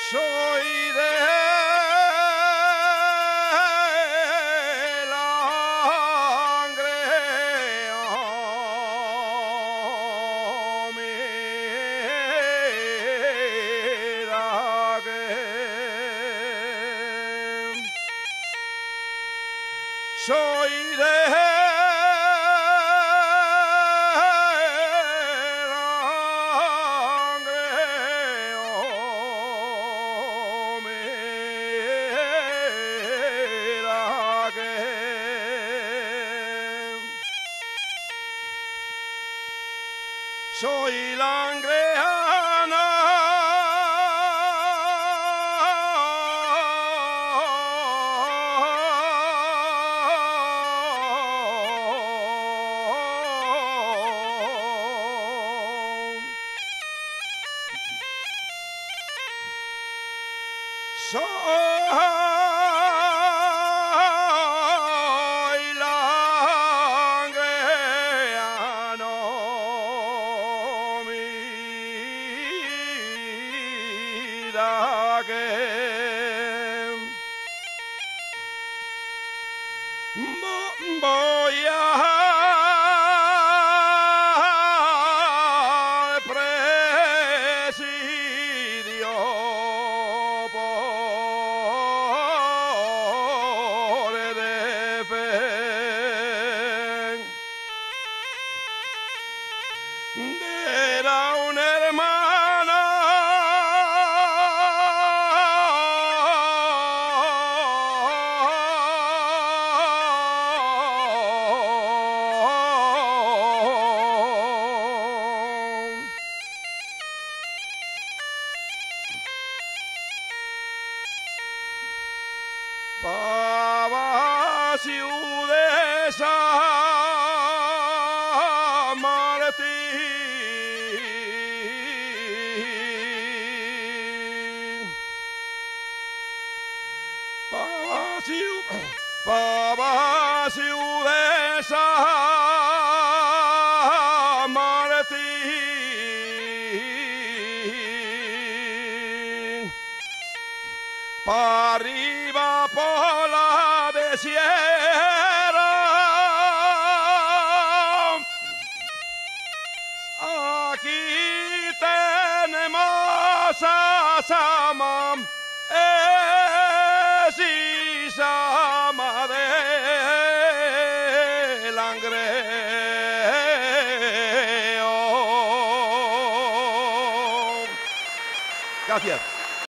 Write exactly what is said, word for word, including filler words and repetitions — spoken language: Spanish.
Soy de Langreo, mira que soy de Soy langreana, soy que voy al presidio por defender a una hermana. Pava ciudad San Martín. Pava ciudad, Pava ciudad San Martín. Pa' arriba por la desierra, aquí tenemos a Samam, es Isama de Langreo. Gracias.